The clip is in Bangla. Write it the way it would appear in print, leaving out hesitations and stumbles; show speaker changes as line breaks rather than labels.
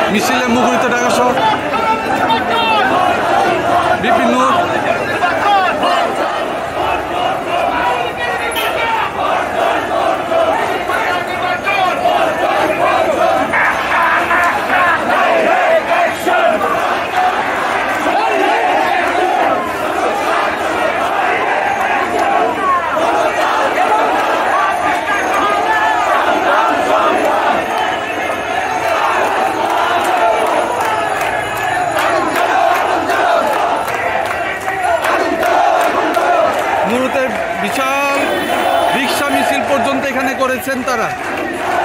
মিছিলে মুখরিত ঢাকা শহর। বিভিন্ন বিশাল রিক্সা মিছিল পর্যন্ত এখানে করেছেন তারা।